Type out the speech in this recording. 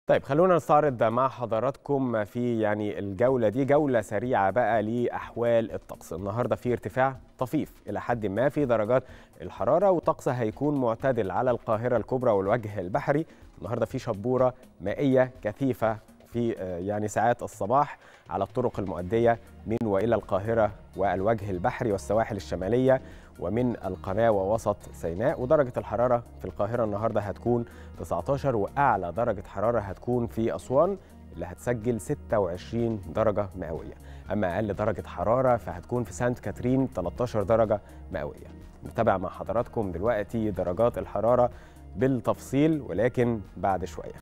طيب خلونا نستعرض مع حضراتكم في الجولة دي جولة سريعة بقى لأحوال الطقس. النهاردة في ارتفاع طفيف إلى حد ما في درجات الحرارة، والطقس هيكون معتدل على القاهرة الكبرى والوجه البحري. النهاردة في شبورة مائية كثيفة في ساعات الصباح على الطرق المؤدية من وإلى القاهرة والوجه البحري والسواحل الشمالية ومن القناة ووسط سيناء. ودرجة الحرارة في القاهرة النهاردة هتكون 19، وأعلى درجة حرارة هتكون في أسوان اللي هتسجل 26 درجة مئوية. أما أقل درجة حرارة فهتكون في سانت كاترين 13 درجة مئوية. نتابع مع حضراتكم دلوقتي درجات الحرارة بالتفصيل ولكن بعد شوية.